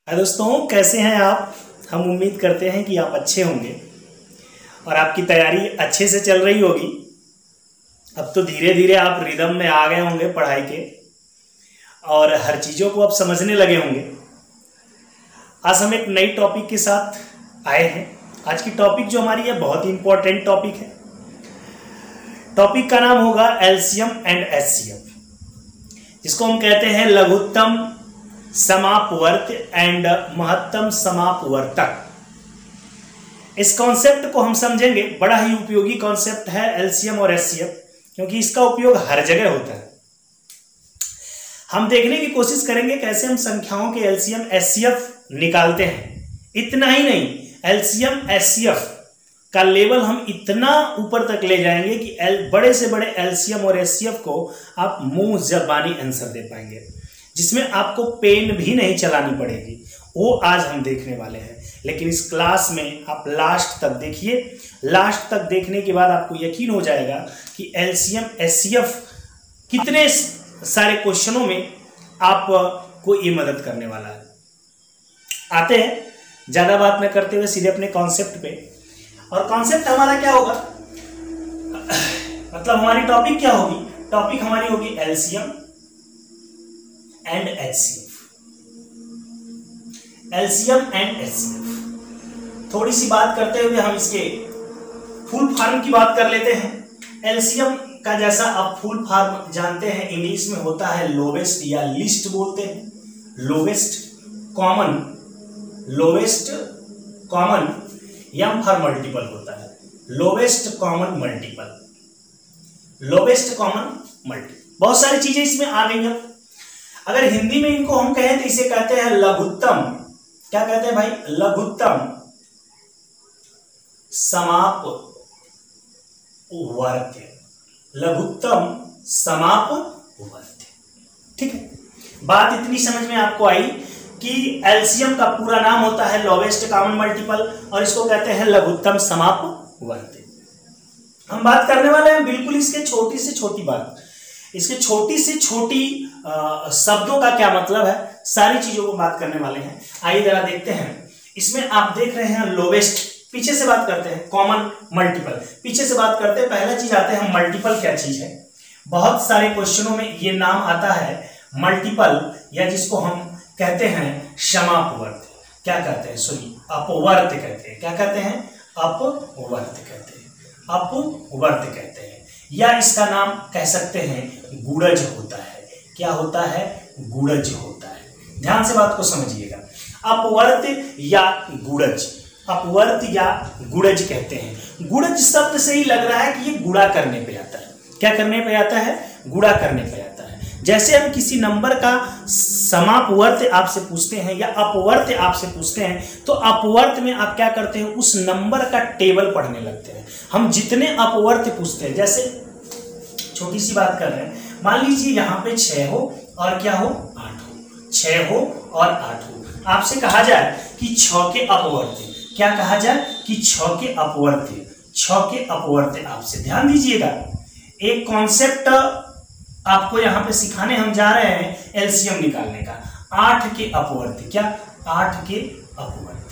हाय दोस्तों, कैसे हैं आप। हम उम्मीद करते हैं कि आप अच्छे होंगे और आपकी तैयारी अच्छे से चल रही होगी। अब तो धीरे धीरे आप रिदम में आ गए होंगे पढ़ाई के और हर चीज़ों को अब समझने लगे होंगे। आज हम एक नई टॉपिक के साथ आए हैं। आज की टॉपिक जो हमारी है बहुत ही इंपॉर्टेंट टॉपिक है। टॉपिक का नाम होगा एलसीएम एंड एचसीएफ, जिसको हम कहते हैं लघुत्तम समापवर्त एंड महत्तम समापवर्तक। इस कॉन्सेप्ट को हम समझेंगे। बड़ा ही उपयोगी कॉन्सेप्ट है एलसीएम और एचसीएफ, क्योंकि इसका उपयोग हर जगह होता है। हम देखने की कोशिश करेंगे कैसे हम संख्याओं के एलसीएम एचसीएफ निकालते हैं। इतना ही नहीं, एलसीएम एचसीएफ का लेवल हम इतना ऊपर तक ले जाएंगे कि बड़े से बड़े एलसीएम और एचसीएफ को आप मुंह जबानी आंसर दे पाएंगे, जिसमें आपको पेन भी नहीं चलानी पड़ेगी। वो आज हम देखने वाले हैं। लेकिन इस क्लास में आप लास्ट तक देखिए। लास्ट तक देखने के बाद आपको यकीन हो जाएगा कि एलसीएम एचसीएफ कितने सारे क्वेश्चनों में आपको ये मदद करने वाला है। आते हैं, ज्यादा बात न करते हुए सीधे अपने कॉन्सेप्ट पे। और कॉन्सेप्ट हमारा क्या होगा, मतलब हमारी टॉपिक क्या होगी। टॉपिक हमारी होगी LCM and HCF. LCM and HCF थोड़ी सी बात करते हुए हम इसके फुल फॉर्म की बात कर लेते हैं। एलसीएम का जैसा आप फुल फॉर्म जानते हैं, इंग्लिश में होता है लोवेस्ट या लिस्ट बोलते हैं। Lowest common M for multiple होता है। Lowest common multiple, lowest common multiple. बहुत सारी चीजें इसमें आ गई हैं। अगर हिंदी में इनको हम कहें तो इसे कहते हैं लघुत्तम। क्या कहते हैं भाई? लघुत्तम समापवर्त्य। लघुत्तम समापवर्त्य। ठीक है, बात इतनी समझ में आपको आई कि एलसीएम का पूरा नाम होता है लोवेस्ट कॉमन मल्टीपल और इसको कहते हैं लघुत्तम समापवर्त्य। हम बात करने वाले हैं बिल्कुल इसके छोटी से छोटी बात। इसके छोटी से छोटी शब्दों का क्या मतलब है, सारी चीजों को बात करने वाले हैं। आइए जरा देखते हैं। इसमें आप देख रहे हैं लोवेस्ट, पीछे से बात करते हैं। कॉमन मल्टीपल, पीछे से बात करते हैं। पहला चीज आते हैं मल्टीपल क्या चीज है। बहुत सारे क्वेश्चनों में ये नाम आता है मल्टीपल, या जिसको हम कहते हैं समापवर्त। क्या कहते हैं? सॉरी, अपवर्त कहते हैं। क्या कहते हैं? अपवर्त कहते हैं। अपवर्त कहते हैं, या इसका नाम कह सकते हैं गुड़ज होता है। क्या होता है? गुड़ज होता है। ध्यान से बात को समझिएगा। अपवर्त या गुड़ज, अपवर्त या गुड़ज कहते हैं। गुड़ज शब्द से ही लग रहा है कि ये गुणा करने पे आता है। क्या करने पे आता है? गुणा करने पे आता है। जैसे हम किसी नंबर का समापवर्त आपसे पूछते हैं या अपवर्त आपसे पूछते हैं, तो अपवर्त में आप क्या करते हैं? उस नंबर का टेबल पढ़ने लगते हैं। हम जितने अपवर्त पूछते हैं, जैसे छोटी सी बात कर रहे हैं, मान लीजिए यहाँ पे 6 हो और क्या हो? 8 हो। 6 हो और 8 हो। आपसे कहा जाए कि 6 के अपवर्त। क्या कहा जाए? कि 6 के अपवर्त। 6 के अपवर्त। आपसे ध्यान दीजिएगा, एक कॉन्सेप्ट आपको यहाँ पे सिखाने हम जा रहे हैं एलसीएम निकालने का। 8 के अपवर्त। क्या? 8 के अपवर्त।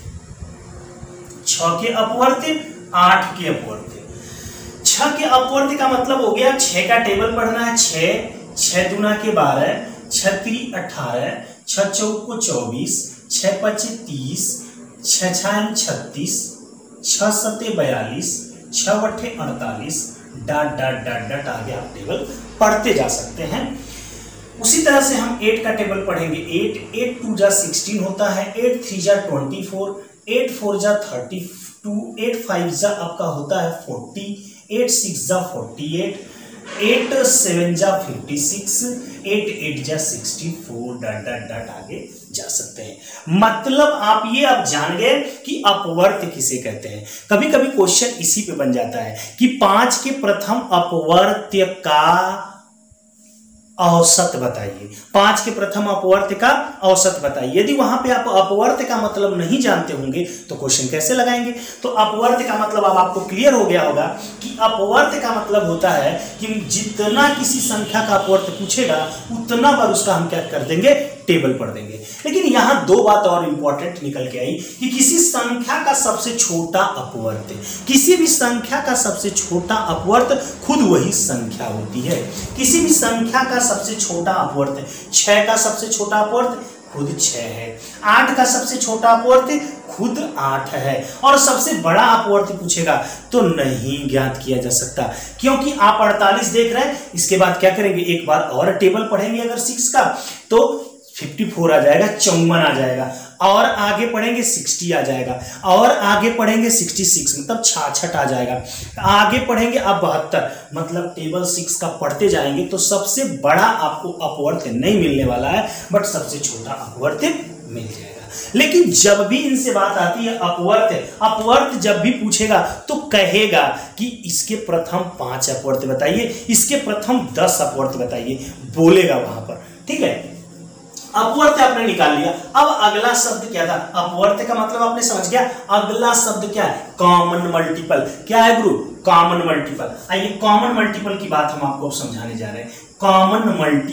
6 के अपवर्त, 8 के अपवर्त। 6 के अपवर्त का मतलब हो गया 6 का टेबल पढ़ना है। 6 दूना के 12, 6 3 18, 6 चौको 24, 6 5 30, 6 6 36, 6 7 42, 6 8 48, डॉट डॉट डॉट डॉट आगे आप टेबल पढ़ते जा सकते हैं। उसी तरह से हम 8 का टेबल पढ़ेंगे। 8 2 जा 16 होता है, 8 3 जा 24, 8 4 जा 32, 8 5 जा आपका होता है 40, 8 6 जा 48, 8 7 जा 56, 8 8 जा 64, डॉट डॉट डॉट आगे जा सकते हैं। मतलब आप ये अब जान गए कि अपवर्त किसे कहते हैं। कभी कभी क्वेश्चन इसी पे बन जाता है कि 5 के प्रथम अपवर्त्य का औसत बताइए। 5 के प्रथम अपवर्त का औसत बताइए। यदि वहां पे आप अपवर्त का मतलब नहीं जानते होंगे तो क्वेश्चन कैसे लगाएंगे। तो अपवर्त का मतलब अब आपको क्लियर हो गया होगा कि अपवर्त का मतलब होता है कि जितना किसी संख्या का अपवर्त पूछेगा उतना बार उसका हम क्या कर देंगे, टेबल पढ़ देंगे। लेकिन यहां दो बात और इंपॉर्टेंट निकल के आई कि किसी संख्या का सबसे छोटा अपवर्त, किसी भी संख्या का सबसे छोटा अपवर्त खुद वही संख्या होती है। किसी भी संख्या का सबसे छोटा अपवर्त, 6 का सबसे छोटा अपवर्त खुद 6 है, 8 का सबसे छोटा अपवर्त खुद 8 है, और सबसे बड़ा अपवर्त पूछेगा तो नहीं ज्ञात किया जा सकता, क्योंकि आप 48 देख रहे हैं। इसके बाद क्या करेंगे, एक बार और टेबल पढ़ेंगे अगर 6 का तो 54 आ जाएगा, 54 आ जाएगा, और आगे पढ़ेंगे 60 आ जाएगा, और आगे पढ़ेंगे 66 मतलब 66 आ जाएगा, आगे पढ़ेंगे अब 72, मतलब टेबल 6 का पढ़ते जाएंगे तो सबसे बड़ा आपको अपवर्त नहीं मिलने वाला है, बट सबसे छोटा अपवर्त मिल जाएगा। लेकिन जब भी इनसे बात आती है अपवर्त जब भी पूछेगा तो कहेगा कि इसके प्रथम 5 अपवर्त बताइए, इसके प्रथम 10 अपवर्त बताइए, बोलेगा वहां पर। ठीक है, अपवर्त आपने निकाल लिया। अब अगला शब्द क्या था, अपवर्त का मतलब आपने समझ गया। अगला शब्द क्या है, कॉमन मल्टीपल। क्या है गुरु, कॉमन मल्टीपल। आइए कॉमन मल्टीपल की बात हम आपको समझाने जा रहे हैं। कॉमन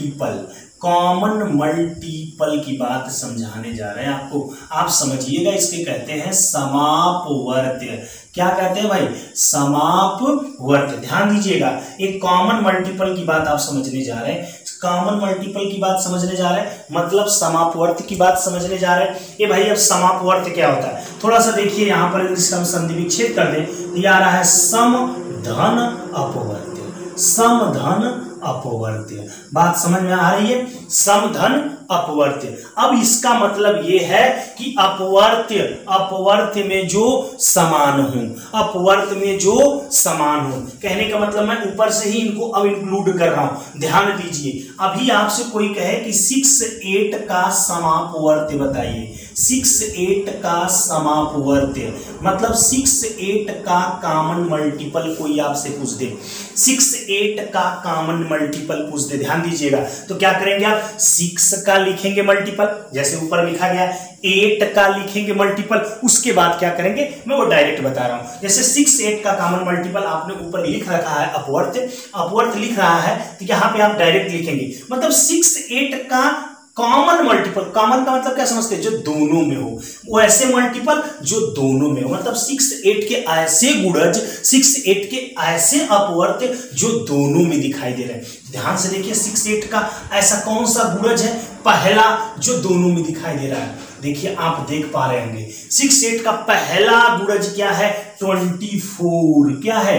मल्टीपल की बात समझाने जा रहे हैं आपको। आप समझिएगा, इसके कहते हैं समापवर्त्य। क्या कहते हैं भाई, समापवर्त्य। ध्यान दीजिएगा, एक कॉमन मल्टीपल की बात आप समझने जा रहे हैं। कॉमन मल्टीपल की बात समझने जा रहे हैं मतलब समापवर्त्य की बात समझने जा रहे हैं। ये भाई अब समापवर्त्य क्या होता है, थोड़ा सा देखिए यहाँ पर इसका हम संधि विच्छेद कर दें तो ये आ रहा है समधन अपवर्त्य। समधन अपवर्त्य, बात समझ में आ रही है, समधन अपवर्त्य। अब इसका मतलब ये है कि अपवर्त्य में जो समान हो, अपवर्त्य में जो समान हो, कहने का मतलब मैं ऊपर से ही इनको अब इंक्लूड कर रहा हूं। ध्यान दीजिए, अभी आपसे कोई कहे कि 6 8 का समापवर्त्य बताइए, 6 8 का समापवर्त्य मतलब 6 8 का कॉमन मल्टीपल कोई आपसे पूछ दे, 6 8 का कॉमन मल्टीपल पूछ दे, ध्यान दीजिएगा, तो क्या करेंगे आप, 6 का लिखेंगे मल्टीपल जैसे ऊपर लिखा गया, 8 का लिखेंगे मल्टीपल, उसके बाद क्या करेंगे मैं वो डायरेक्ट बता रहा हूं। जैसे 6 8 का कॉमन मल्टीपल आपने ऊपर लिख रखा है अपवर्त्य लिख रहा है, तो यहां पे आप डायरेक्ट लिखेंगे मतलब 6 8 का कॉमन मल्टीपल। कॉमन का मतलब क्या समझते हैं, जो दोनों में हो, वो ऐसे मल्टीपल जो दोनों में हो, मतलब 6 8 के ऐसे गुणज, 6 8 के ऐसे अपवर्त्य जो दोनों में दिखाई दे रहे हैं। ध्यान से देखिए, 6 8 का ऐसा कौन सा गुणज है, पहला जो दोनों में दिखाई दे रहा है। देखिए आप देख पा रहे होंगे 6 8 का पहला गुणज क्या है, 24। क्या है,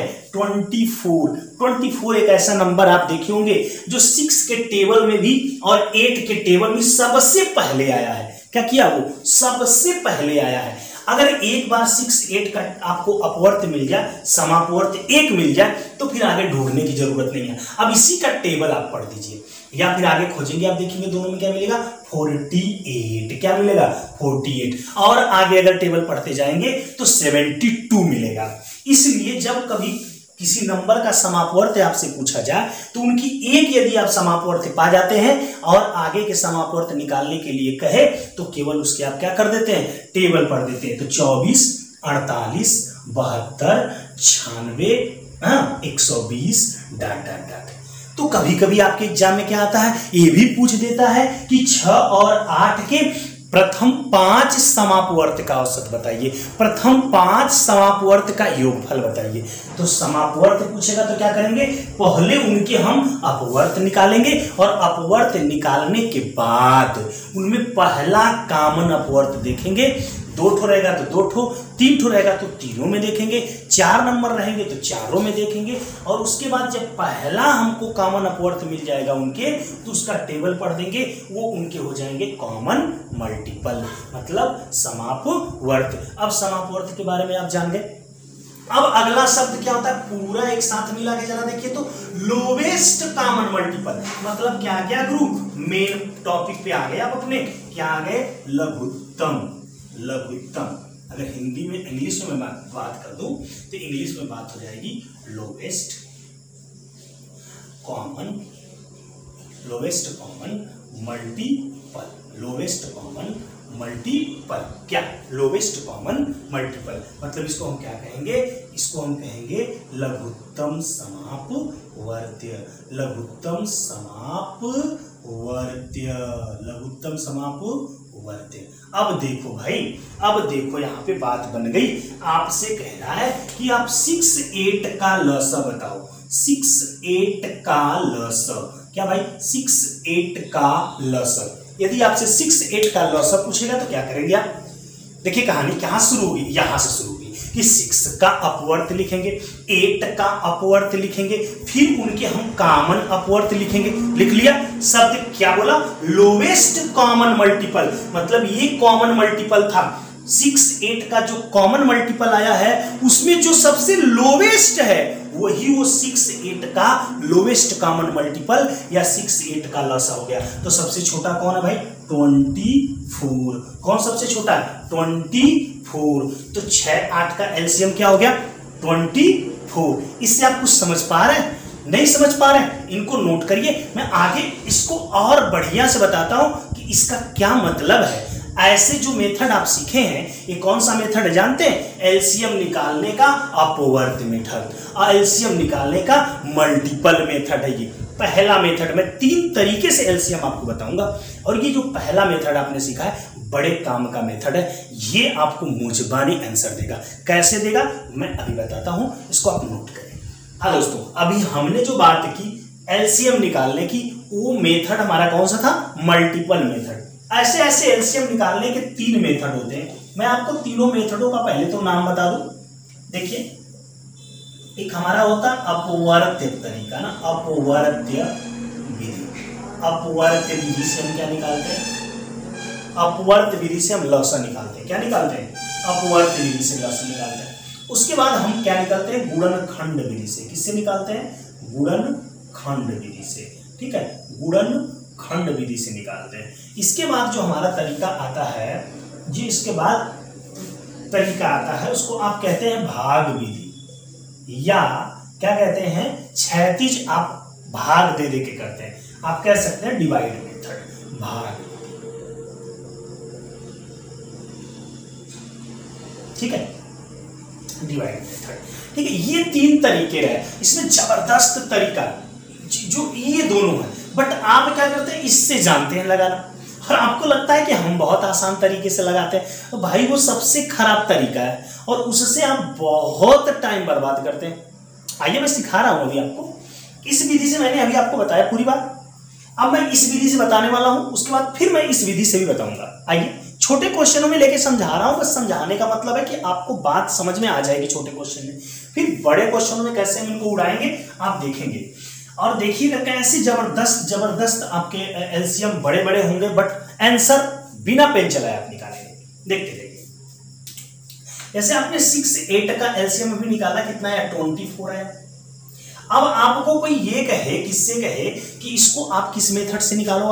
24 एक ऐसा नंबर आप देखे होंगे जो 6 के टेबल में भी और 8 के टेबल में सबसे पहले आया है। क्या किया, वो सबसे पहले आया है। अगर एक बार 6 8 का आपको अपवर्त्य मिल जाए, समापवर्त्य 1 मिल जाए, तो फिर आगे ढूंढने की जरूरत नहीं है। अब इसी का टेबल आप पढ़ दीजिए या फिर आगे खोजेंगे, आप देखेंगे दोनों में क्या मिलेगा, 48। क्या मिलेगा, 48। और आगे अगर टेबल पढ़ते जाएंगे तो 72 मिलेगा। इसलिए जब कभी किसी नंबर का समापवर्त्य आपसे पूछा जाए तो उनकी एक यदि आप समापवर्त्य पा जाते हैं और आगे के समापवर्त्य निकालने के लिए कहे तो केवल उसके आप क्या कर देते हैं, टेबल पढ़ देते हैं। तो 24 48 72 96 120 डॉट डॉट डॉट। तो कभी कभी आपके एग्जाम में क्या आता है, ये भी पूछ देता है कि 6 और 8 के प्रथम 5 समापवर्त्य का औसत बताइए, प्रथम 5 समापवर्त्य का योगफल बताइए। तो समापवर्त्य पूछेगा तो क्या करेंगे, पहले उनके हम अपवर्त्य निकालेंगे और अपवर्त्य निकालने के बाद उनमें पहला कॉमन अपवर्त्य देखेंगे। 2 ठो रहेगा तो 2 ठो, 3 ठो रहेगा तो तीनों में देखेंगे, 4 नंबर रहेंगे तो चारों में देखेंगे, और उसके बाद जब पहला हमको कॉमन अपवर्त्य मिल जाएगा उनके, तो उसका टेबल पढ़ देंगे, वो उनके हो जाएंगे कॉमन मल्टीपल मतलब समापवर्त्य। अब समापवर्त्य के बारे में आप जान गए। अब अगला शब्द क्या होता है, पूरा एक साथ मिला के जरा देखिए तो, लोवेस्ट कॉमन मल्टीपल मतलब क्या क्या ग्रुप, मेन टॉपिक पे आ गए आप अपने, क्या आ गए, लघुत्तम। अगर हिंदी में इंग्लिश में मैं बात कर दूं तो इंग्लिश में बात हो जाएगी lowest common multiple. Lowest common multiple, क्या, लोवेस्ट कॉमन मल्टीपल मतलब इसको हम क्या कहेंगे, इसको हम कहेंगे लघुत्तम समापवर्त्य। लघुत्तम समापवर्त्य वर्त्य, लघुत्तम समापवर्त्य। अब देखो भाई, अब देखो यहाँ पे बात बन गई। आपसे कह रहा है कि आप 6 8 का लस बताओ। 6 8 का लस, क्या भाई 6 8 का लस। यदि आपसे 6 8 का लस पूछेगा तो क्या करेंगे आप? देखिए कहानी कहाँ शुरू होगी, यहां से शुरू होगी कि 6 का अपवर्त लिखेंगे, 8 का अपवर्त लिखेंगे, फिर उनके हम कॉमन अपवर्त लिखेंगे। लिख लिया। शब्द क्या बोला? लोवेस्ट कॉमन मल्टीपल, मतलब ये कॉमन मल्टीपल था। 6 8 का जो कॉमन मल्टीपल आया है उसमें जो सबसे लोवेस्ट है वही वो 6 8 का लोवेस्ट कॉमन मल्टीपल या 6 8 का लसा हो गया। तो सबसे छोटा कौन है भाई? 24। कौन सबसे छोटा है? 24। तो 6 8 का एलसीएम क्या हो गया? 24। इससे आप कुछ समझ पा रहे हैं? नहीं समझ पा रहे हैं? इनको नोट करिए, मैं आगे इसको और बढ़िया से बताता हूं कि इसका क्या मतलब है। ऐसे जो मेथड आप सीखे हैं, ये कौन सा मेथड है जानते हैं? एलसीएम निकालने का अपवर्त मेथड और एलसीएम निकालने का मल्टीपल मेथड है। ये पहला मेथड, मैं 3 तरीके से एलसीएम आपको बताऊंगा और ये जो पहला मेथड आपने सीखा है बड़े काम का मेथड है। ये आपको मुजबानी आंसर देगा। कैसे देगा मैं अभी बताता हूं, इसको आप नोट करें। हाँ दोस्तों, अभी हमने जो बात की एलसीएम निकालने की, वो मेथड हमारा कौन सा था? Multiple method. ऐसे ऐसे एलसीएम निकालने के 3 मेथड होते हैं। मैं आपको तीनों मेथडों का पहले तो नाम बता दूं। देखिए, एक हमारा होता अपवर्त्य तरीका ना, अपवर्त्य विधि। अपवर्त्य विधि से हम क्या निकालते हैं? अपवर्त्य विधि से हम लसा निकालते हैं। क्या निकालते हैं? अपवर्त्य विधि से लसा निकालते हैं। उसके बाद हम क्या निकालते हैं? गुणनखंड विधि से। किससे निकालते हैं? गुणनखंड विधि से। ठीक है, गुणनखंड विधि से निकालते हैं। इसके बाद जो हमारा तरीका आता है, जी इसके बाद तरीका आता है उसको आप कहते हैं भाग विधि, या क्या कहते हैं? क्षैतिज आप भाग दे के करते हैं। आप कह सकते हैं डिवाइड मेथड, भाग। ठीक है, डिवाइड मेथड। ठीक है, ये 3 तरीके रहे। इसमें जबरदस्त तरीका जो ये दोनों है, बट आप क्या करते हैं? इससे जानते हैं लगाना और आपको लगता है कि हम बहुत आसान तरीके से लगाते हैं। तो भाई वो सबसे खराब तरीका है और उससे आप बहुत टाइम बर्बाद करते हैं। आइए मैं सिखा रहा हूं अभी आपको। इस विधि से मैंने अभी आपको बताया पूरी बात। अब मैं इस विधि से बताने वाला हूं, उसके बाद फिर मैं इस विधि से भी बताऊंगा। आइए, छोटे क्वेश्चनों में लेके समझा रहा हूं, बस समझाने का मतलब है कि आपको बात समझ में आ जाएगी छोटे क्वेश्चन में। फिर बड़े क्वेश्चनों में कैसे हम इनको उड़ाएंगे आप देखेंगे। और देखिएगा कैसे जबरदस्त जबरदस्त आपके एलसीएम बड़े बड़े होंगे, बट आंसर बिना पेन चलाए आप निकालेंगे। देखते देखिए, जैसे आपने 6 8 का एलसीएम अभी निकाला, कितना है? 24 है। अब आपको कोई ये कहे, किससे कहे कि इसको आप किस मेथड से निकालो?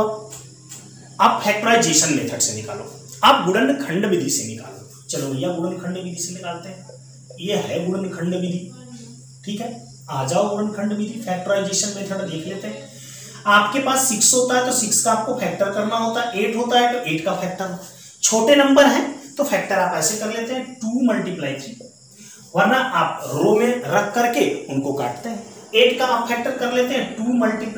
आप फैक्टराइजेशन मेथड से निकालो, आप गुणनखंड विधि से निकालो। चलो भैया गुणनखंड विधि से निकालते हैं। ये है गुणनखंड विधि। ठीक है, आ जाओ गुणनखंड विधि, फैक्टराइजेशन मेथड देख लेते हैं। आपके पास 6 होता है तो 6 का आपको फैक्टर करना होता है, 8 होता है तो 8 का फैक्टर। छोटे नंबर हैं तो फैक्टर आप ऐसे कर लेते हैं 2 × 3, वरना आप रो में रख करके उनको काटते हैं। 8 का आप फैक्टर कर लेते हैं 2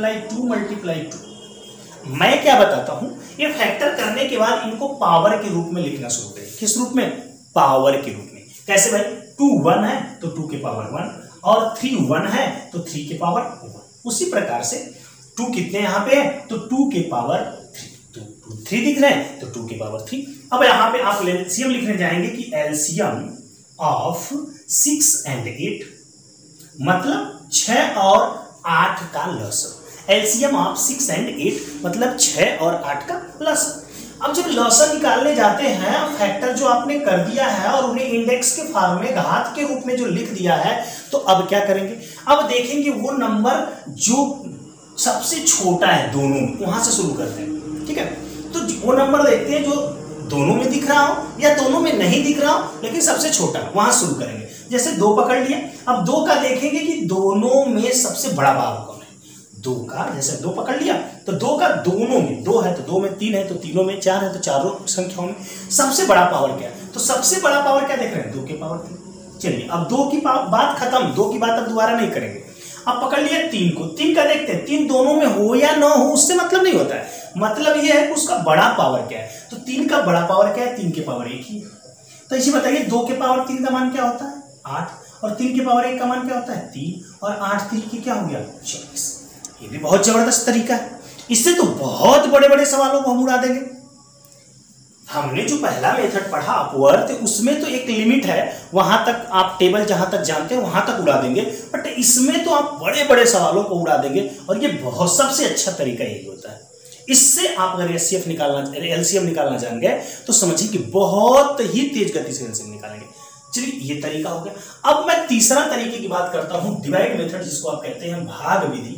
× 2। मैं क्या बताता हूं, ये फैक्टर करने के बाद इनको पावर के रूप में लिखना शुरू करें। किस रूप में? पावर के रूप में। कैसे भाई? 2 1 है तो 2 के पावर 1, और 3 1 है तो 3 के पावर 1। उसी प्रकार से 2 कितने यहां पे है? तो 2 के पावर 3। तो 3 दिख रहे हैं तो 2 के पावर 3। अब यहां पे आप एलसीएम लिखने जाएंगे कि एलसीएम ऑफ 6 and 8, मतलब 6 और 8 का लसा। एलसीएम ऑफ 6 and 8 मतलब 6 और 8 का लसा। अब जब लसा निकालने जाते हैं, फैक्टर जो आपने कर दिया है और उन्हें इंडेक्स के फॉर्म में घात के रूप में जो लिख दिया है, तो अब क्या करेंगे? अब देखेंगे वो नंबर जो सबसे छोटा है दोनों में, वहां से शुरू करते हैं। ठीक है, तो वो नंबर देखते हैं जो दोनों में दिख रहा हो या दोनों में नहीं दिख रहा हो लेकिन सबसे छोटा, वहां शुरू करेंगे। जैसे 2 पकड़ लिया, अब 2 का देखेंगे कि दोनों में सबसे बड़ा पावर कौन है। 2 का, जैसे 2 पकड़ लिया तो 2 का दोनों में 2 है तो 2 में 3 है तो तीनों में 4 है तो चारों संख्याओं में सबसे बड़ा पावर क्या है? तो सबसे बड़ा पावर क्या देख रहे हैं? 2 के पावर 3। चलिए अब 2 की बात खत्म, 2 की बात अब दोबारा नहीं करेंगे। अब पकड़ लिया 3 को, 3 का देखते हैं 3 दोनों में हो या ना हो उससे मतलब नहीं होता है, मतलब ये है कि उसका बड़ा पावर क्या है। तो 3 का बड़ा पावर क्या है, 3 के पावर 1 ही। तो इसी बताइए 2 के पावर 3 का मान क्या होता है 8, और 3 के पावर 1 का मान क्या होता है 3, और 8 3 की क्या हो गया 24। ये भी बहुत जबरदस्त तरीका है, इससे तो बहुत बड़े बड़े सवालों को हम उड़ा देंगे। हमने जो पहला मेथड पढ़ा अपवर्थ, उसमें तो एक लिमिट है, वहां तक आप टेबल जहां तक जानते हैं वहां तक उड़ा देंगे, बट इसमें तो आप बड़े बड़े सवालों को उड़ा देंगे, और ये बहुत सबसे अच्छा तरीका यही होता है। इससे आप अगर एचसीएफ निकालना, एलसीएम निकालना जान गए तो समझिए कि बहुत ही तेज गति से एलसीएम निकालेंगे। चलिए ये तरीका हो गया। अब मैं तीसरा तरीके की बात करता हूं, डिवाइड मेथड, जिसको आप कहते हैं भाग विधि,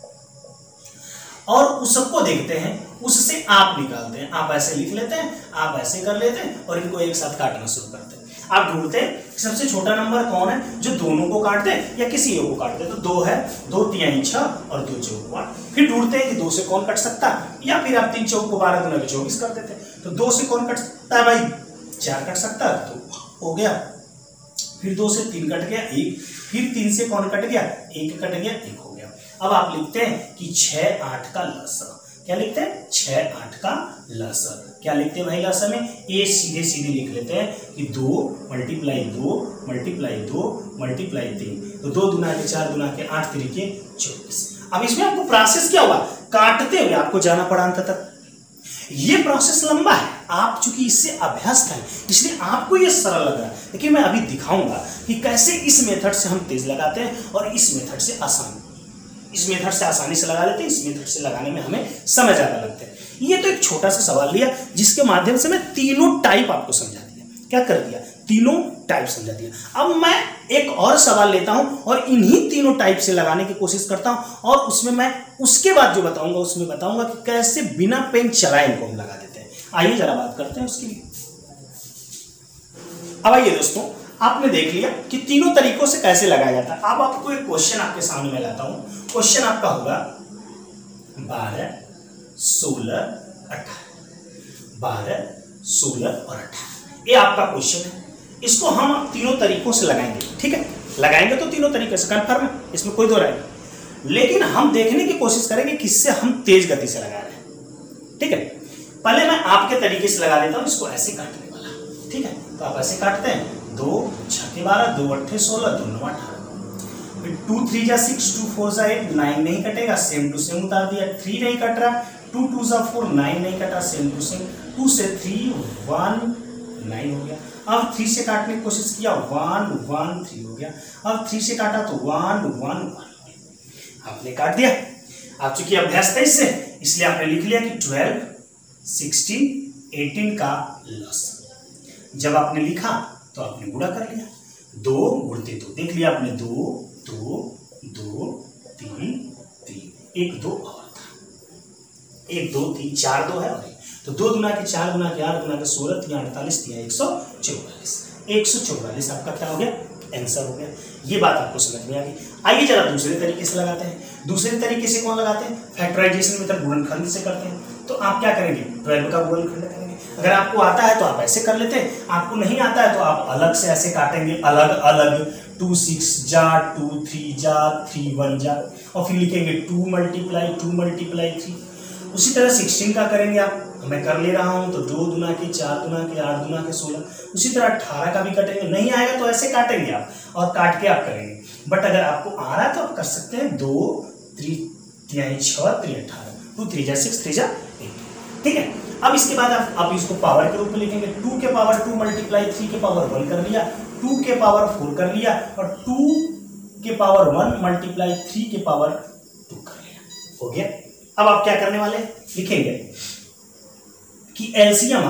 और उसको देखते हैं, उससे आप निकालते हैं। आप ऐसे लिख लेते हैं, आप ऐसे कर लेते हैं, और इनको एक साथ काटना शुरू करते हैं। आप ढूंढते हैं सबसे छोटा नंबर कौन है जो दोनों को काट दे या किसी एक को काट दे। तो 2 है, 2 3 6 और 2 4 8। फिर ढूंढते हैं कि 2 से कौन कट सकता है, या फिर आप 3 4 को 12 गुना 24 कर देते हैं। तो 2 से कौन कट सकता है भाई, 4 कट सकता है, तो हो गया। फिर 2 से 3 कट गया 1, फिर 3 से कौन कट गया 1 कट गया 1 हो गया। अब आप लिखते हैं कि 6 8 का लसा, क्या लिखते हैं 6 8 का लसा। क्या लिखते हैं भाई लसा में, ए सीधे सीधे लिख लेते हैं कि 2 मल्टीप्लाई 2 मल्टीप्लाई 2 मल्टीप्लाई 3। तो 2 दुना के 4 दुना के 8 3 के 24। अब इसमें आपको प्रोसेस क्या हुआ, काटते हुए आपको जाना पड़ा अंत तक। ये प्रोसेस लंबा है, आप चूंकि इससे अभ्यास करें इसलिए आपको ये सरल लग रहा है, लेकिन मैं अभी दिखाऊंगा कि कैसे इस मेथड से हम तेज लगाते हैं और इस मेथड से आसानी से लगा लेते हैं, इस मेथड से लगाने में हमें समय ज्यादा लगता है। ये तो एक छोटा सा सवाल लिया जिसके माध्यम से मैं तीनों टाइप आपको समझा दिया। क्या कर दिया, तीनों टाइप समझा दिया। अब मैं एक और सवाल लेता हूं और इन्हीं तीनों टाइप से लगाने की कोशिश करता हूं, और उसमें मैं उसके बाद जो बताऊंगा उसमें बताऊंगा कि कैसे बिना पेन चलाए इनको हम लगा देते हैं। आइए जरा बात करते हैं उसके लिए। अब आइए दोस्तों, आपने देख लिया कि तीनों तरीकों से कैसे लगाया जाता है। अब आपको एक क्वेश्चन आपके सामने मैं लाता हूं। क्वेश्चन आपका होगा 12 16 18, 12 16 और 18, ये आपका क्वेश्चन है। इसको हम तीनों तरीकों से लगाएंगे, ठीक है, लगाएंगे तो तीनों तरीके से, कंफर्म है, इसमें कोई दो राय नहीं। लेकिन हम देखने की कोशिश करेंगे किससे हम तेज गति से लगा रहे हैं, ठीक है। पहले मैं आपके तरीके से लगा देता हूं, इसको ऐसे काटने वाला, ठीक है। तो आप ऐसे काटते हैं, 2 6 12, 2 8 16, 2 9 18। 2 3 जा 6, 2 4 जा 8, 9 नहीं कटेगा, सेम टू सेम उतार दिया। 3 नहीं कट रहा, 2 2 जा 4, 9 नहीं कटा, सेम टू सेम। 2 से 3 1 9 हो गया। अब 3 से काटने की कोशिश किया, 1 1 3 हो गया। अब 3 से काटा तो 1 1 1 आपने काट दिया। आप चूंकि अभ्यास था इससे, इसलिए आपने लिख लिया कि 12 16 18 का लस। जब आपने लिखा तो आपने गुणा कर लिया, 2 गुणते 2, देख लिया आपने, 2 2 2 3 3, 1 2 और था, 1 2 3 4 2 है, और तो 2 गुना के 4 गुना के 8 गुना के 16 3 48 3 144, 144 आपका क्या हो गया, आंसर हो गया। ये बात आपको समझ में आ गई। आइए जरा दूसरे तरीके से लगाते हैं। दूसरे तरीके से कौन लगाते हैं, फैक्टराइजेशन मेथड, गुणनखंड से करते हैं। तो आप क्या करेंगे, 12 का गुणनखंड करेंगे। अगर आपको आता है तो आप ऐसे कर लेते हैं, आपको नहीं आता है तो आप अलग से ऐसे काटेंगे, अलग अलग। 2 6 जा 2 3 जा 3 1 जा, और फिर लिखेंगे 2 मल्टीप्लाई 2 मल्टीप्लाई 3। उसी तरह 16 का करेंगे आप, मैं कर ले रहा हूं, तो 2 गुना के 4 गुना के 8 गुना के 16। उसी तरह 18 का भी कटेंगे, नहीं आएगा तो ऐसे काटेंगे आप, और काट के आप करेंगे। बट अगर आपको आ रहा है तो आप कर सकते हैं 2 3 3 6 3 18, 2 3 जा 6 3 जा 8, ठीक है। अब इसके बाद आप इसको पावर के रूप में लिखेंगे। 2 के पावर 2 मल्टीप्लाई 3 के पावर 1 कर लिया, 2 के पावर 4 कर लिया, और 2 के पावर 1 मल्टीप्लाई 3 के पावर 2 कर लिया, हो गया। अब आप क्या करने वाले, लिखेंगे कि एलसीएम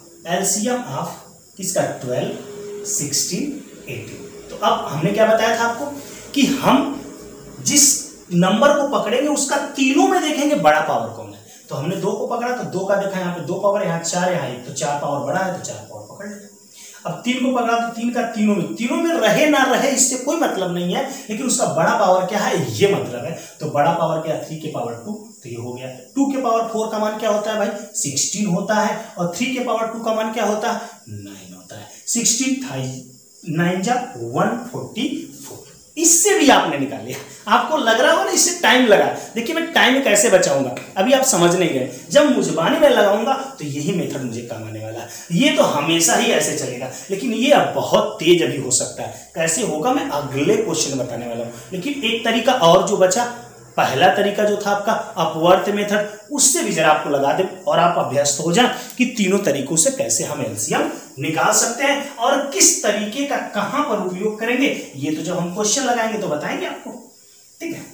ऑफ किसका, 12 16 18। तो अब हमने क्या बताया था आपको कि हम जिस नंबर को पकड़ेंगे उसका तीनों में देखेंगे बड़ा पावर कौन है। तो हमने 2 को पकड़ा तो 2 का देखा, यहाँ पे 2 पावर, यहाँ 4, यहाँ 1, तो 4 पावर बड़ा है तो 4 पावर पकड़ लेते। अब 3 को पकड़ा तो 3 का तीनों में रहे ना रहे इससे कोई मतलब नहीं है, लेकिन उसका बड़ा पावर क्या है ये मतलब है। तो बड़ा पावर क्या, 3 के पावर 2, तो ये हो गया। 2 के पावर 4 का मान क्या होता है भाई, 16 होता है, और 3 के पावर 2 का मान क्या होता है, 9 होता है। 16 9 जा 144, इससे भी आपने निकाल लिया। आपको लग रहा होगा ना इससे टाइम लगा, देखिए मैं टाइम कैसे बचाऊंगा, अभी आप समझ नहीं गए। जब मुजबानी में लगाऊंगा तो यही मेथड मुझे काम आने वाला है। ये तो हमेशा ही ऐसे चलेगा, लेकिन ये अब बहुत तेज अभी हो सकता है। कैसे होगा मैं अगले क्वेश्चन में बताने वाला हूँ। लेकिन एक तरीका और जो बचा, पहला तरीका जो था आपका अपवर्त मेथड, उससे भी जरा आपको लगा दे और आप अभ्यस्त हो जाए कि तीनों तरीकों से कैसे हम एलसीएम निकाल सकते हैं और किस तरीके का कहां पर उपयोग करेंगे। ये तो जब हम क्वेश्चन लगाएंगे तो बताएंगे आपको, ठीक है।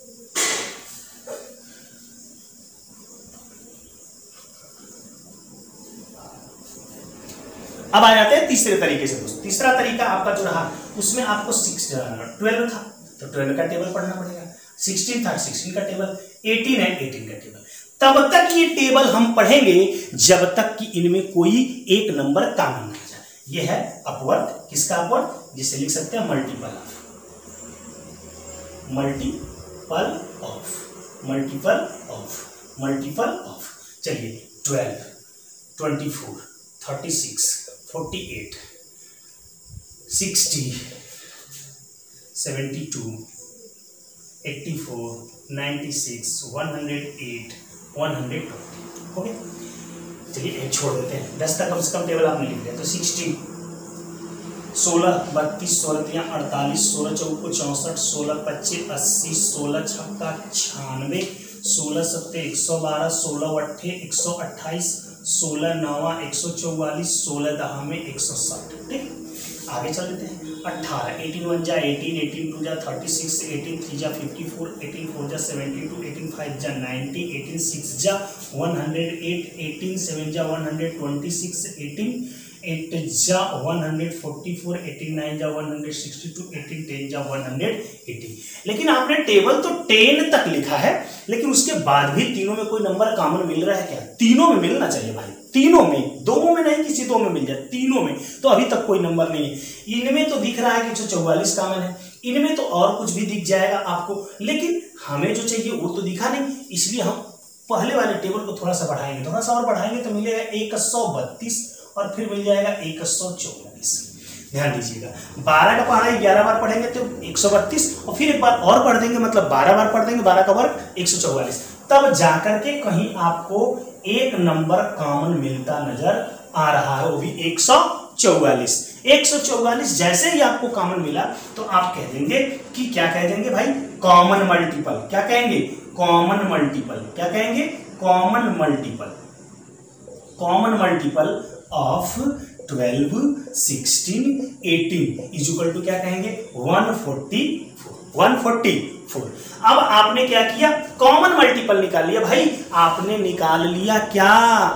अब आ जाते हैं तीसरे तरीके से दोस्तों। तीसरा तरीका आपका जो रहा उसमें आपको 12 था तो 12 का टेबल पढ़ना पड़ेगा, 16 था 16 का टेबल, 18 है 18 का टेबल। तब तक ये टेबल हम पढ़ेंगे जब तक कि इनमें कोई एक नंबर कॉमन ना जाए। ये है अपवर्त। किसका अपवर्त? जिसे लिख सकते हैं multiple of, multiple of, multiple of, multiple of. चलिए 12, 24, 36, 48, 60, 72, 84, 96, 108, 120। हो गया। चलिए एक छोड़ देते हैं, 10 तक कम से कम टेबल आपने लिख दिया। तो 16, 16, 32, 16, 48, 16, 4, 64, 16, 25, 80, 16, 6, 96, 16, 7, 112, 16, 8, 128, 16, 9, 144, 16, 10 में 160। ठीक, आगे चल लेते हैं। 18, 18 1 जा 18, 18 2 जा 36, 18 3 जा 54, 18 4 जा 72, 18 5 जा 90, 18 6 जा 108, 18 7 जा 126, 18 8 जा 144, 18 9 जा 162, 18 10 जा 180। लेकिन आपने टेबल तो 10 तक लिखा है, लेकिन उसके बाद भी तीनों में कोई नंबर कॉमन मिल रहा है क्या? तीनों में मिलना चाहिए भाई, तीनों में, दो में नहीं, किसी दो में मिल जाए, तीनों में। तो अभी तक कोई नंबर नहीं है। इनमें तो दिख रहा है कि 144 कॉमन है, इनमें तो और कुछ भी दिख जाएगा आपको, लेकिन हमें जो चाहिए वो तो दिखा नहीं। इसलिए हम पहले वाले टेबल को थोड़ा सा बढ़ाएंगे, थोड़ा सा और बढ़ाएंगे तो मिलेगा 132 और फिर मिल जाएगा 144। ध्यान दीजिएगा, 12 का पढ़ा 11 बार पढ़ेंगे तो 132 और फिर एक बार और पढ़ देंगे, मतलब 12 बार पढ़ देंगे, 12 का वर्ग 144। तब जाकर के कहीं आपको एक नंबर कॉमन मिलता नजर आ रहा है, वो भी 144। 144 जैसे ही आपको कॉमन मिला तो आप कह देंगे कि क्या कह देंगे भाई? Common multiple. क्या कहेंगे? Common multiple. क्या कहेंगे? Common multiple. Common multiple of 12, 16, 18 is equal to क्या कहेंगे? 144। अब आपने क्या किया? कॉमन मल्टीपल निकाल लिया भाई। आपने निकाल लिया क्या?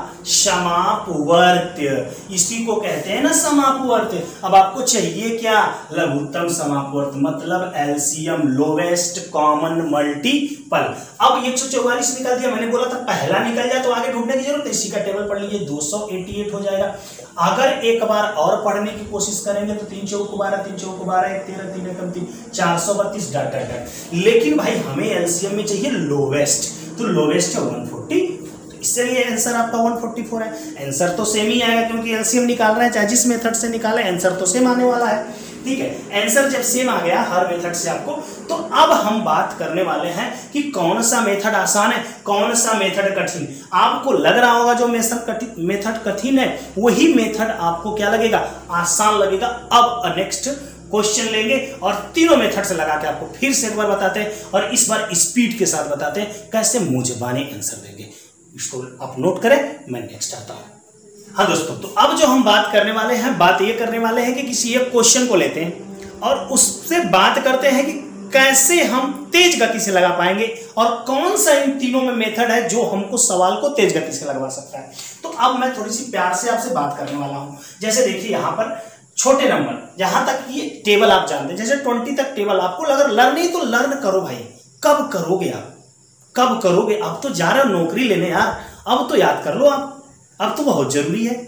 समापवर्त्य। इसी को कहते हैं ना समापवर्त्य। अब आपको चाहिए क्या? लघुत्तम समापवर्त्य, मतलब एलसीएम, लोवेस्ट कॉमन मल्टीपल। अब 144 निकाल दिया, मैंने बोला था पहला निकल जाए तो आगे ढूंढने की जरूरत है। इसी का टेबल पढ़ लीजिए, 288 हो जाएगा। अगर एक बार और पढ़ने की कोशिश करेंगे तो 3 चौक 12, 3 चौक 12, 1 13, 3 एकम 3, 432 डाटा है। लेकिन भाई हमें एलसीएम में चाहिए लोवेस्ट, तो लोवेस्ट है 140, इसलिए आंसर आपका 144 है। आंसर तो सेम ही आएगा क्योंकि एलसीएम निकाल रहे हैं, चाहे जिस मेथड से निकाले आंसर तो सेम आने वाला है। ठीक है, आंसर जब सेम आ गया हर मेथड से आपको, तो अब हम बात करने वाले हैं कि कौन सा मेथड आसान है, कौन सा मेथड कठिन। आपको लग रहा होगा जो मेथड कठिन है वही मेथड आपको क्या लगेगा? आसान लगेगा। अब नेक्स्ट क्वेश्चन लेंगे और तीनों मेथड से लगा के आपको फिर से एक बार बताते हैं, और इस बार स्पीड के साथ बताते हैं कैसे मुझबानी आंसर देंगे। इसको आप नोट करें, मैं नेक्स्ट आता हूं। हाँ दोस्तों, तो अब जो हम बात करने वाले हैं, बात ये करने वाले हैं कि किसी एक क्वेश्चन को लेते हैं और उससे बात करते हैं कि कैसे हम तेज गति से लगा पाएंगे और कौन सा इन तीनों में मेथड है जो हमको सवाल को तेज गति से लगवा सकता है। तो अब मैं थोड़ी सी प्यार से आपसे बात करने वाला हूं। जैसे देखिए यहाँ पर छोटे नंबर, जहां तक ये टेबल आप जानते हैं, जैसे 20 तक टेबल आपको अगर लर्न नहीं तो लर्न करो भाई। कब करोगे आप? कब करोगे? अब तो जा रहे हो नौकरी लेने यार, अब तो याद कर लो आप, अब तो बहुत जरूरी है।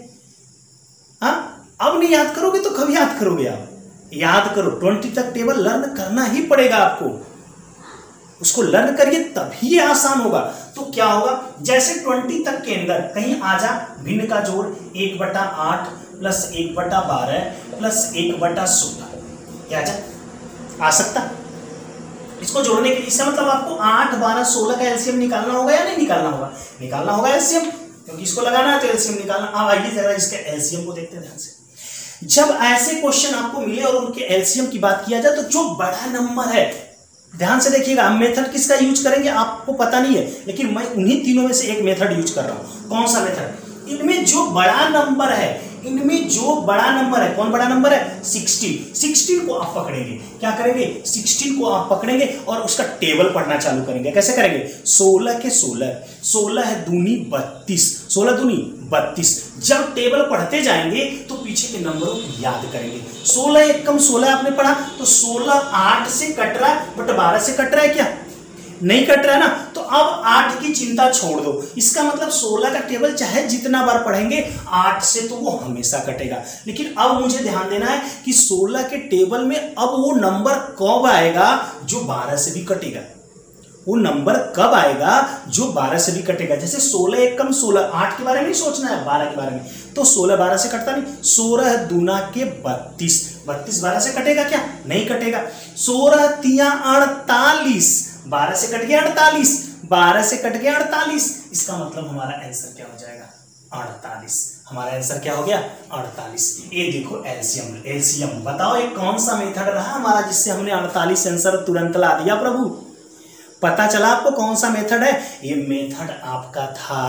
हाँ, अब नहीं याद करोगे तो कब याद करोगे आप? याद करो, 20 तक टेबल लर्न करना ही पड़ेगा आपको। उसको लर्न करिए तभी ये आसान होगा। तो क्या होगा? जैसे 20 तक के अंदर कहीं आ जा भिन्न का जोड़ 1/8 प्लस 1/12 प्लस 1/16, क्या जा आ सकता। इसको जोड़ने के लिए, इसका मतलब आपको 8, 12, 16 का एलसीएम निकालना होगा या नहीं निकालना होगा? निकालना होगा एलसीएम, क्योंकि इसको लगाना है तो एलसीएम निकालना। अब आइए जरा इसके एलसीएम को देखते हैं ध्यान से। जब ऐसे क्वेश्चन आपको मिले और उनके एलसीएम की बात किया जाए तो जो बड़ा नंबर है, ध्यान से देखिएगा, हम मेथड किसका यूज करेंगे आपको पता नहीं है, लेकिन मैं उन्हीं तीनों में से एक मेथड यूज कर रहा हूं। कौन सा मेथड? इनमें जो बड़ा नंबर है, इनमें जो बड़ा नंबर है, कौन बड़ा नंबर है? 16। 16 को आप पकड़ेंगे, क्या करेंगे? 16 को आप पकड़ेंगे और उसका टेबल पढ़ना चालू करेंगे। कैसे करेंगे? 16 के 16, 16 है दूनी 32, 16 दूनी 32। जब टेबल पढ़ते जाएंगे तो पीछे के नंबरों को याद करेंगे। 16 एक कम 16 आपने पढ़ा तो 16 8 से कट रहा है, बट 12 से कट रहा है क्या? नहीं कट रहा है ना। तो अब 8 की चिंता छोड़ दो। इसका मतलब 16 का टेबल चाहे जितना बार पढ़ेंगे 8 से तो वो हमेशा कटेगा। लेकिन अब मुझे ध्यान देना है कि 16 के टेबल में अब वो नंबर कब आएगा जो 12 से भी कटेगा। वो नंबर कब आएगा जो 12 से भी कटेगा। जैसे 16 एक कम 16, 8 के बारे में नहीं सोचना है, 12 के बारे में। तो 16 12 से कटता नहीं। 16 दूना के 32, 32 12 से कटेगा क्या? नहीं कटेगा। 16 तिया 48, 12 से कट गया 48, 12 से कट गया 48। इसका मतलब हमारा आंसर क्या हो जाएगा? 48। हमारा आंसर क्या हो गया? 48। ये देखो एलसीएम। एलसीएम बताओ ये कौन सा मेथड रहा हमारा जिससे हमने 48 आंसर तुरंत ला दिया? प्रभु पता चला आपको कौन सा मेथड है? ये मेथड आपका था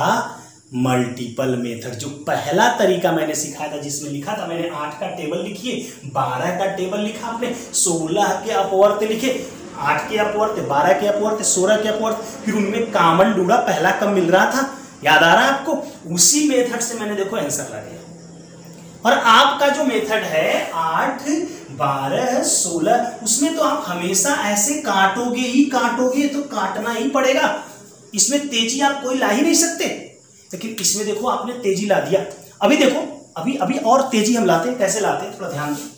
मल्टीपल मेथड। जो पहला तरीका मैंने सिखाया था, जिसमें लिखा था मैंने 8 का टेबल लिखिए, 12 का टेबल लिखा आपने, 16 के अपवर्त लिखे, 8 के अपवर्त, 12 के अपवर्त, 16 के अपवर्त, फिर उनमें कॉमन डूडा पहला कब मिल रहा था, याद आ रहा है आपको? उसी मेथड से मैंने देखो आंसर ला दिया। और आपका जो मेथड है 8, 12, 16, उसमें तो आप हमेशा ऐसे काटोगे ही काटोगे, तो काटना ही पड़ेगा। इसमें तेजी आप कोई ला ही नहीं सकते, लेकिन इसमें देखो आपने तेजी ला दिया। अभी देखो, अभी और तेजी हम लाते हैं। कैसे लाते हैं थोड़ा ध्यान दो।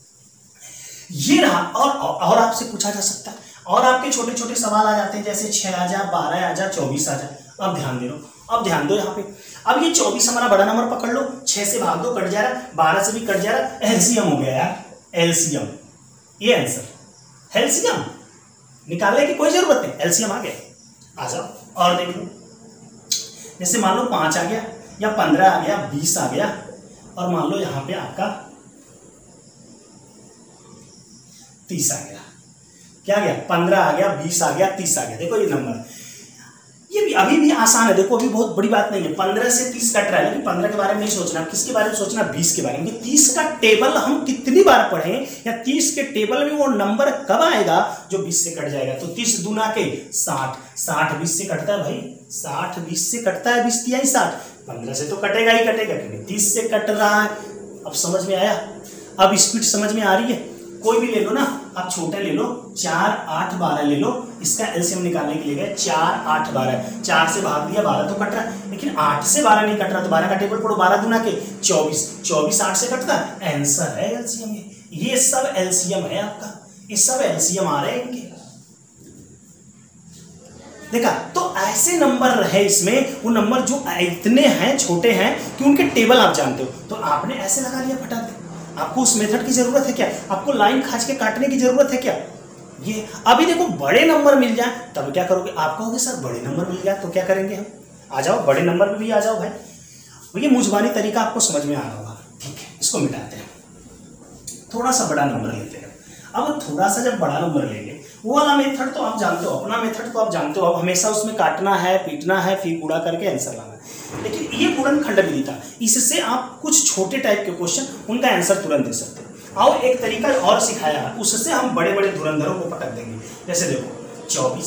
ये रहा। और आपसे पूछा जा सकता है, और आपके छोटे छोटे सवाल आ जाते हैं, जैसे 6 आ जा, 12 आ जा, 24 आ जा। अब ध्यान दे लो, अब ध्यान दो यहाँ पे। अब ये 24 हमारा बड़ा नंबर पकड़ लो, 6 से भाग दो, कट जा रहा, 12 से भी कट जा रहा, एलसीएम हो गया यार, एलसीएम। ये आंसर एलसीएम निकालने की कोई जरूरत नहीं, एलसीएम आ गया। आ जाओ और देख लो। जैसे मान लो 5 आ गया, या 15 आ गया, 20 आ गया, और मान लो यहां पे आपका 30 आ गया। क्या गया? 15 आ गया, 20 आ गया, 30 आ गया। देखो ये नंबर, ये भी अभी भी आसान है। देखो अभी बहुत बड़ी बात नहीं है। 15 से 30 कट रहा है, लेकिन 15 के बारे में नहीं सोचना, किसके बारे में सोचना? 20 के बारे में। 30 का टेबल हम कितनी बार पढ़ें, या 30 के टेबल में वो नंबर कब आएगा जो 20 से कट जाएगा? तो 30 दूना के 60, 60 20 से कटता है भाई, 60 20 से कटता है, 20 तिया 60, 15 से तो कटेगा ही कटेगा, क्योंकि 30 से कट रहा है। अब समझ में आया? अब स्पीड समझ में आ रही है? कोई भी ले लो ना, आप छोटे ले लो, 4 8 12 ले लो। इसका एलसीएम निकालने के लिए गए 4 8 12, 4 से भाग दिया, 12 तो कट रहा है, लेकिन 8 से 12 नहीं कट रहा, तो 12 का टेबल पढ़ो, 12 दूना के 24, 24 8 से कटता है, आंसर है एलसीएम। ये सब एलसीएम है आपका, ये सब एलसीएम आ रहे हैं इनके। देखा? तो ऐसे नंबर रहे इसमें, वो नंबर जो इतने हैं, छोटे हैं कि उनके टेबल आप जानते हो, तो आपने ऐसे लगा लिया फटाक। आपको उस मेथड की जरूरत है क्या? आपको लाइन खींच के काटने की जरूरत है क्या? ये अभी देखो बड़े नंबर मिल जाए तब क्या करोगे? आप कहोगे सर बड़े नंबर मिल गया तो क्या करेंगे हम? आ जाओ, बड़े नंबर पे भी आ जाओ भाई। ये मुझबानी तरीका आपको समझ में आ रहा होगा, ठीक है? इसको मिटाते हैं, थोड़ा सा बड़ा नंबर लेते हैं। अब थोड़ा सा जब बड़ा नंबर लेंगे, वो वाला मेथड तो आप जानते हो, अपना मेथड तो आप जानते हो। अब हमेशा उसमें काटना है, पीटना है, फिर गुणा करके आंसर लाना है। लेकिन ये गुणनखंड विधि था, इससे आप कुछ छोटे टाइप के क्वेश्चन, उनका आंसर तुरंत दे सकते हो। आओ एक तरीका और सिखाया है, उससे हम बड़े बड़े धुरंधरों को पटक देंगे। जैसे देखो 24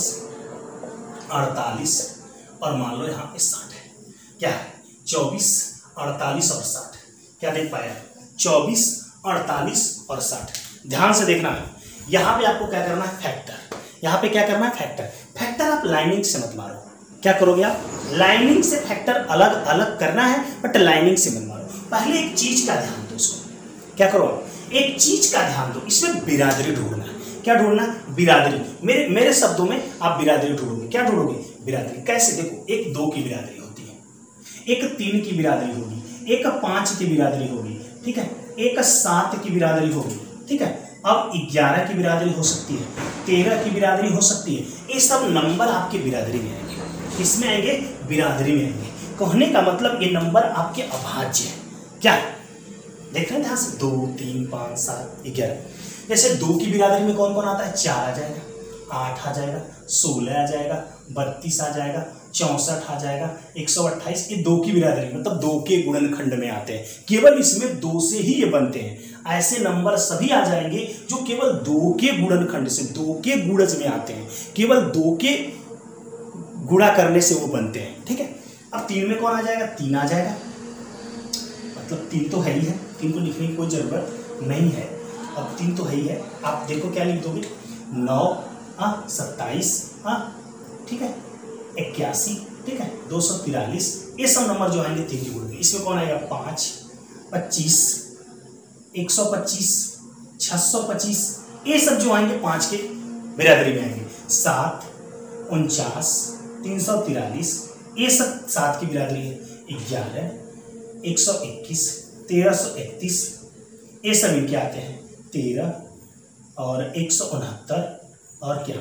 48 और मान लो यहाँ पे 60 है। क्या है? 24 48 और 60। क्या देख पाया? 24 48 और 60। ध्यान से देखना है, यहाँ पे आपको क्या करना है? फैक्टर। यहाँ पे क्या करना है? फैक्टर। फैक्टर आप लाइनिंग से मत मारो। क्या करोगे आप? लाइनिंग से फैक्टर अलग अलग करना है, बट लाइनिंग से मत मारो। पहले एक चीज का ध्यान दो, इसको क्या करो? एक चीज का ध्यान दो, इसमें बिरादरी ढूंढना है। क्या ढूंढना? बिरादरी। मेरे शब्दों में आप बिरादरी ढूंढोगे। क्या ढूंढोगे? बिरादरी। कैसे? देखो, एक 2 की बिरादरी होती है, एक 3 की बिरादरी होगी, एक 5 की बिरादरी होगी, ठीक है, एक 7 की बिरादरी होगी, ठीक है, अब 11 की बिरादरी हो सकती है, 13 की बिरादरी हो सकती है। ये सब नंबर आपके बिरादरी में आएंगे, किसमें आएंगे? बिरादरी में आएंगे। कहने का मतलब ये नंबर आपके अभाज्य है। क्या देख रहे हैं ध्यान से? 2, 3, 5, 7, 11। जैसे 2 की बिरादरी में कौन कौन आता है? 4 आ जाएगा, 8 आ जाएगा, 16 आ जाएगा, 32 आ जाएगा, 64 आ जाएगा, 128। ये 2 की बिरादरी मतलब 2 के गुणनखंड में आते हैं। केवल इसमें 2 से ही ये बनते हैं। ऐसे नंबर सभी आ जाएंगे जो केवल 2 के गुणनखंड से, 2 के गुणज में आते हैं, केवल 2 के गुणा करने से वो बनते हैं। ठीक है। अब 3 में कौन आ जाएगा? 3 आ जाएगा, मतलब 3 तो है ही है, 3 को लिखने की कोई जरूरत नहीं है। अब 3 तो है ही है। आप देखो क्या लिख दोगे? 9, 27, ठीक है, 81, ठीक है, 243। ये सब नंबर जो आएंगे 3 के गुण में। इसमें कौन आएगा? 5, 25, 125, 625। ये सब जो आएंगे 5 के बिरादरी में आएंगे। 7, 49, 343। ये सब 7 की बिरादरी है। 11, 121, 1331। ये सब इनके आते हैं। 13 और 169 और क्या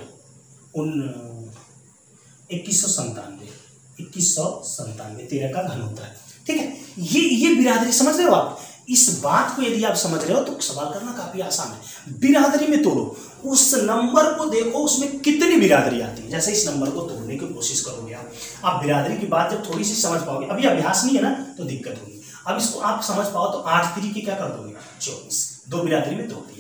2197, 2197 13 का घन होता है। ठीक है। ये बिरादरी समझ रहे हो आप? इस बात को यदि आप समझ रहे हो तो सवाल करना काफी आसान है। बिरादरी में तोड़ो, उस नंबर को देखो उसमें कितनी बिरादरी आती है। जैसे इस नंबर को तोड़ने की कोशिश करोगे आप बिरादरी की बात जब थोड़ी सी समझ पाओगे, अभी अभ्यास नहीं है ना तो दिक्कत होगी। अब इसको आप समझ पाओ तो 8 3 क्या कर दोगे? 24। 2 बिरादरी में तोड़ दिया।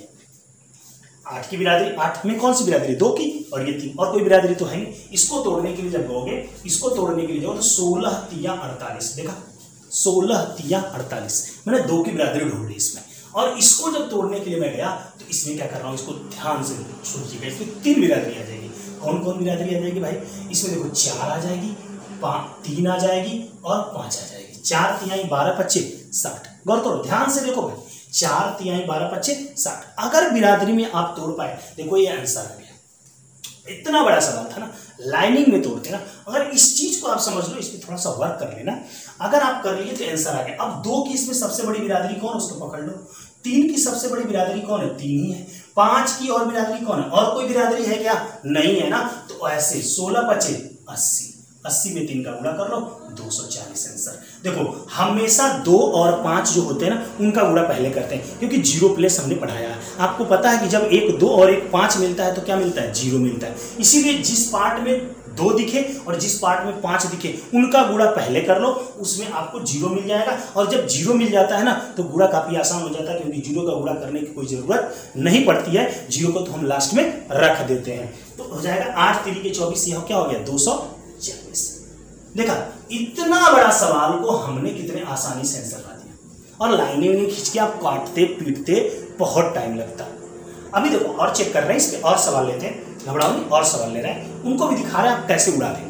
8 की बिरादरी, 8 में कौन सी बिरादरी? 2 की, और ये 3, और कोई बिरादरी तो है नहीं। इसको तोड़ने के लिए जब गओगे, इसको तोड़ने के लिए जाओ तो 16 3 48। देखा? 16 3 48। मैंने 2 की बिरादरी ढूंढ ली इसमें। और इसको जब तोड़ने के लिए मैं गया तो इसमें क्या कर रहा हूँ, इसको ध्यान से सोचिएगा। इसमें 3 बिरादरी आ जाएगी। कौन कौन बिरादरी आ जाएगी भाई? इसमें देखो 4 आ जाएगी, 3 आ जाएगी और 5 आ जाएगी। 4 तिहाई 12 25 60। गौर करो, ध्यान से देखो भाई। 4 तिहाई 12 25 60। अगर बिरादरी में आप तोड़ पाए, देखो ये आंसर आ गया। इतना बड़ा सवाल था ना, लाइनिंग में तोड़ते ना। अगर इस चीज को आप समझ लो, इस पर थोड़ा सा वर्क कर लेना, अगर आप कर लिए तो आंसर आ गया। अब 2 की इसमें सबसे बड़ी बिरादरी कौन, उसको पकड़ लो। 3 की सबसे बड़ी बिरादरी कौन है? 3 ही है। 5 की और बिरादरी कौन है? और कोई बिरादरी है क्या? नहीं है ना। तो ऐसे 16 25 80। 80 में 3 का गुणा कर लो, 240 आंसर। देखो हमेशा 2 और 5 जो होते हैं ना, उनका गुणा पहले करते हैं, क्योंकि 0 प्लेस हमने पढ़ाया है। आपको पता है कि जब 1 2 और 1 5 मिलता है तो क्या मिलता है? 0 मिलता है। इसीलिए जिस पार्ट में 2 दिखे और जिस पार्ट में 5 दिखे, उनका गुणा पहले कर लो, उसमें आपको 0 मिल जाएगा। और जब 0 मिल जाता है ना तो गुणा काफी आसान हो जाता है, क्योंकि 0 का गुणा करने की कोई जरूरत नहीं पड़ती है। 0 को तो हम लास्ट में रख देते हैं। तो हो जाएगा 8 3 के 24। यह क्या हो गया? 240। देखा, इतना बड़ा सवाल को हमने कितने आसानी से आंसर ला दिया। और लाइनें खींच के आप काटते पीटते बहुत टाइम लगता। अभी देखो और चेक कर रहे हैं, इस पे और सवाल लेते हैं, घबराओ नहीं, और सवाल ले रहे हैं, उनको भी दिखा रहे हैं आप कैसे उड़ा देंगे।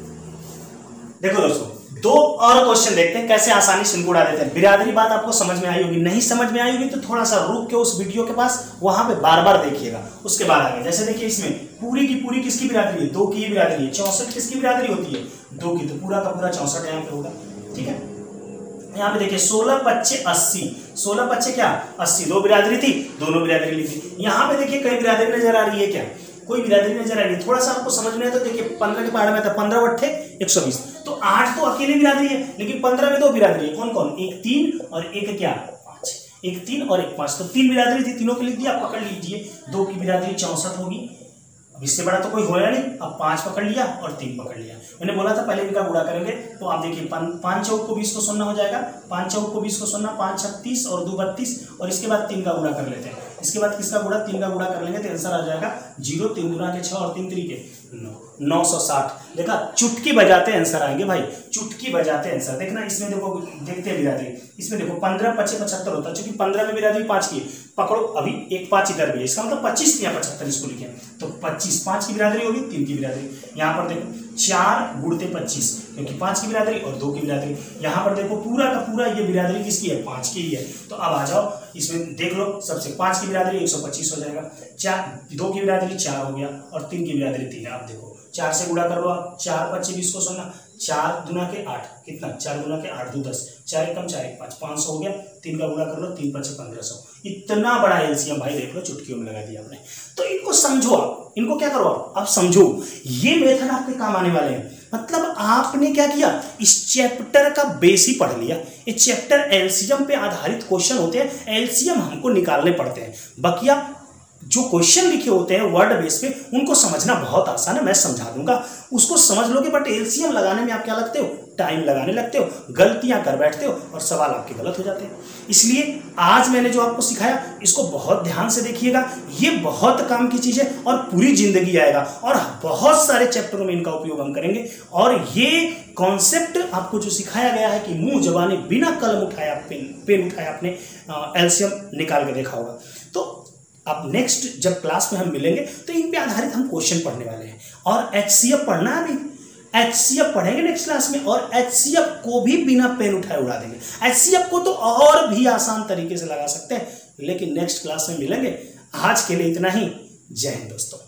देखो दोस्तों, 2 और क्वेश्चन देखते हैं कैसे आसानी से इनको उड़ा देते हैं। बिरादरी बात आपको समझ में आई होगी, नहीं समझ में आई होगी तो थोड़ा सा रुक के उस वीडियो के पास वहां पे बार बार देखिएगा, उसके बाद आगे। जैसे देखिए इसमें पूरी की पूरी किसकी बिरादरी है? 2 की बिरादरी है। 64 किसकी बिरादरी होती है? 2 की। तो पूरा का पूरा 64 यहाँ पे होगा। ठीक है। यहाँ पे देखिए 16 25 80। 16 25 क्या? 80। 2 बिरादरी थी, दोनों बिरादरी लिखी। यहाँ पे देखिए कई बिरादरी नजर आ रही है क्या? कोई बिरादरी नजर आ रही है। थोड़ा सा आपको समझ में है तो देखिए 15 के पहाड़ में था, 15 बट्ठे 120। तो 8 तो अकेले बिरादरी है, लेकिन 15 में 2 बिरादरी है। कौन कौन? 1 3 और 1 क्या? 5। 1 3 और 1 5। तो 3 बिरादरी थी, तीनों के लिख दिया। पकड़ लीजिए 2 की बिरादरी 64 होगी। अब इससे बड़ा तो कोई होया नहीं। अब 5 पकड़ लिया और 3 पकड़ लिया। मैंने बोला था पहले इनका गुणा करेंगे, तो आप देखिए 5 चौक को 20 को 0 हो जाएगा। 5 चौक को 20 को 0, 5 36 और 2 32। और इसके बाद 3 का गुणा कर लेते हैं। इसके बाद किसका गुणा? 3 का गुणा कर लेंगे तो आंसर आ जाएगा 0। 3 गुना के 6 और 3 3 9, 960। देखा, चुटकी बजाते आंसर आएंगे भाई, चुटकी बजाते आंसर। देखना इसमें देखो, देखते हैं बिरादरी। इसमें देखो 15 25 75 होता है, क्योंकि 15 में बिरादरी 5 की। पकड़ो, अभी 1 5 इधर भी है, इसका मतलब 25 या 75 इसको लिखे। तो 25 5 की बिरादरी होगी, 3 की बिरादरी। यहाँ पर देखो 4 गुणते 25, क्योंकि 5 की बिरादरी और 2 की बिरादरी। यहाँ पर देखो पूरा का पूरा ये बिरादरी किसकी है? 5 की ही है। तो अब आ जाओ इसमें देख लो, सबसे 5 की बिरादरी 125 हो जाएगा। 2 की बिरादरी 4 हो गया और 3 की बिरादरी 3 है। आप देखो 4 से गुणा कर लो आप, 4 25 20 को 0, 4 दूना के 8 कितना, 4 दूना के 8 2 10, 4 एकम 4 एक 5, 500 हो गया, 3 का गुणा कर लो, 3 5 1500। इतना बड़ा एलसीएम भाई देख लो चुटकियों में लगा दिया आपने। तो इनको समझो आप, इनको क्या करो आप समझो, ये मेथड आपके काम आने वाले हैं। मतलब आपने क्या किया, इस चैप्टर का बेस ही पढ़ लिया। ये चैप्टर एलसीएम पे आधारित क्वेश्चन होते हैं, एलसीएम हमको निकालने पड़ते हैं। बकिया जो क्वेश्चन लिखे होते हैं वर्ड बेस पे, उनको समझना बहुत आसान है, मैं समझा दूंगा, उसको समझ लोगे। बट एलसीएम लगाने में आप क्या लगते हो, टाइम लगाने लगते हो, गलतियां कर बैठते हो और सवाल आपके गलत हो जाते हैं। इसलिए आज मैंने जो आपको सिखाया इसको बहुत ध्यान से देखिएगा, ये बहुत काम की चीज है और पूरी जिंदगी आएगा और बहुत सारे चैप्टरों में इनका उपयोग हम करेंगे। और ये कॉन्सेप्ट आपको जो सिखाया गया है कि मुंह जबाने बिना कलम उठाया पेन उठाया आपने एलसीएम निकाल के देखा होगा। तो अब नेक्स्ट जब क्लास में हम मिलेंगे तो इन पे आधारित हम क्वेश्चन पढ़ने वाले हैं। और एचसीएफ पढ़ना है, अभी एचसीएफ पढ़ेंगे नेक्स्ट क्लास में, और एचसीएफ को भी बिना पेन उठाए उड़ा देंगे। एचसीएफ को तो और भी आसान तरीके से लगा सकते हैं, लेकिन नेक्स्ट क्लास में मिलेंगे। आज के लिए इतना ही। जय हिंद दोस्तों।